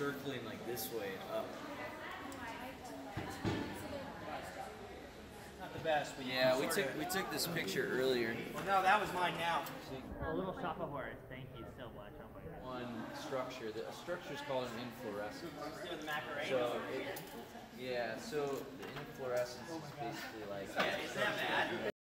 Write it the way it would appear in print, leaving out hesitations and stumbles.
circling like this way up. Not the best, but Yeah, we took this picture earlier. Well, no, that was mine now. A little shop of horrors. Thank you so much. Oh my god. One structure. The structure is called an inflorescence. Let's do the Macarena. So yeah, so the inflorescence is basically like. Yeah, is that bad?